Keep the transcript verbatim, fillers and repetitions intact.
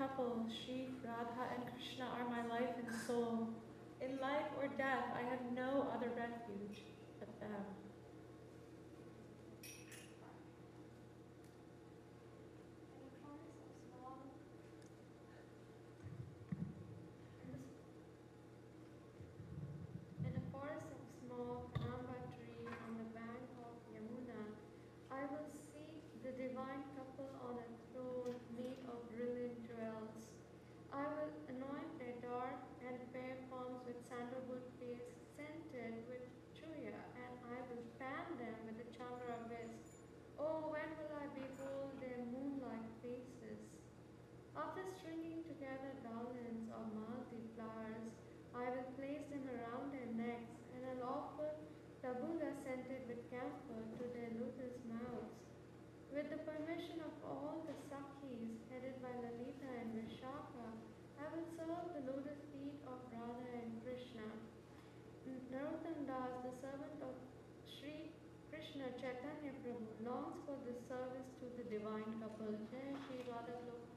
couple, Shri, Radha, and Krishna, are my life and soul. In life or death, I have no other refuge but them. In a forest of small Kadamba tree on the bank of Yamuna, I will seek the divine couple on a throne made of brilliant jewels. I will anoint their dark and fair forms with sandalwood paste scented with chuya, and I will fan them with the chandra mist. Oh, when will I behold their moonlight faces? After stringing together garlands of malti flowers, I will place them around their necks, and I'll offer tabula scented with camphor to their lotus mouths. With the permission of all the Sakhis, headed by Lalita and Vishaka, I will serve the lotus feet of Radha and Krishna. Narottam Das, the servant of Sri Krishna Chaitanya Prabhu, longs for this service to the divine couple. Jai Shri Radha Gopal.